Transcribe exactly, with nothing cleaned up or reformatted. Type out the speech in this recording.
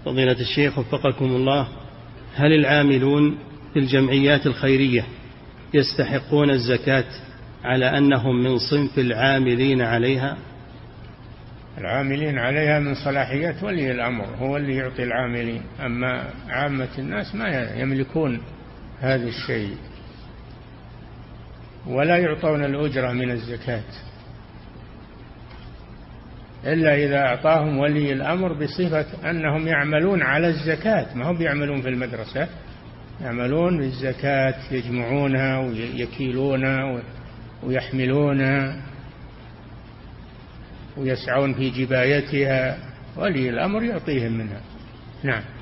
فضيلة الشيخ وفقكم الله، هل العاملون في الجمعيات الخيرية يستحقون الزكاة على أنهم من صنف العاملين عليها؟ العاملين عليها من صلاحيات ولي الأمر، هو اللي يعطي العاملين، أما عامة الناس ما يملكون هذا الشيء ولا يعطون الأجرة من الزكاة إلا إذا أعطاهم ولي الأمر بصفة أنهم يعملون على الزكاة، ما هم يعملون في المدرسة، يعملون بالزكاة، يجمعونها ويكيلونها ويحملونها ويسعون في جبايتها، ولي الأمر يعطيهم منها. نعم.